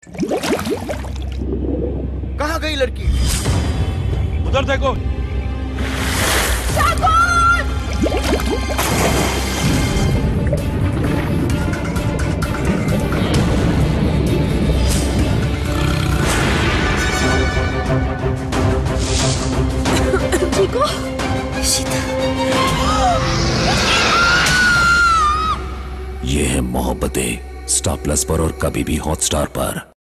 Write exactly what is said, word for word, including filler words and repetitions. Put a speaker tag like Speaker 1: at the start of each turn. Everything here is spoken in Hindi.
Speaker 1: कहाँ गई लड़की?
Speaker 2: उधर देखो।
Speaker 3: चीकू, शीता।
Speaker 4: ये है मोहब्बतें, स्टार प्लस पर और कभी भी हॉटस्टार पर।